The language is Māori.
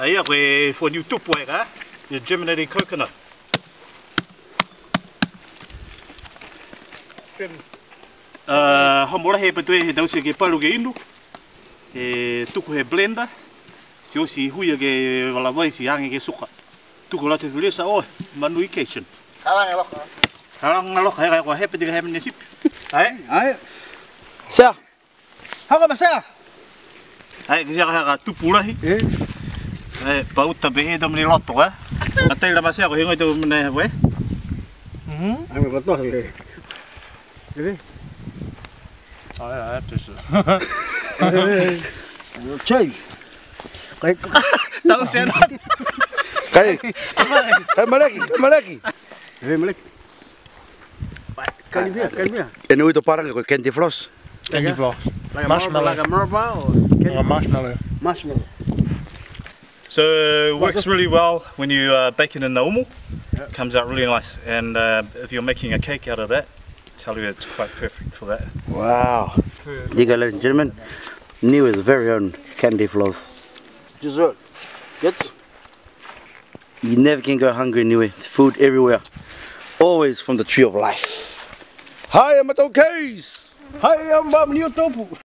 Hey, for new tupu, your germinating coconut. Homora he patue he dausi ke palu ke inu. E tuku he blender. Si osi huia ke wala vai si ange ke suka. Tuku la te filesa o manuication. Karang ngalok he ko he pedi he MNIPT. Ai. Sa. Haka masa. Ai ke ka tupu lahi. Pauta behe dom ni loto Atai la masa ko hingo to mena we. Ai me boto le. Ini. Ai tusu. Chai. Kai. Tahu sen. Kai. Kai malaki. Malaki. Kalibia. En hoe de parang kent die Floss? Candy floss. Marshmallow. Like a marble Marshmallow. marshmallow. So it works really well when you bake it in normal. Comes out really nice, and if you're making a cake out of that, I tell you it's quite perfect for that. Wow. You go, ladies and gentlemen, Niue's very own candy floss. Dessert. Good. You never can go hungry in Niue. Food everywhere. Always from the tree of life. Hi, I'm at O'Kay's. Hai, I'm Niue tupu.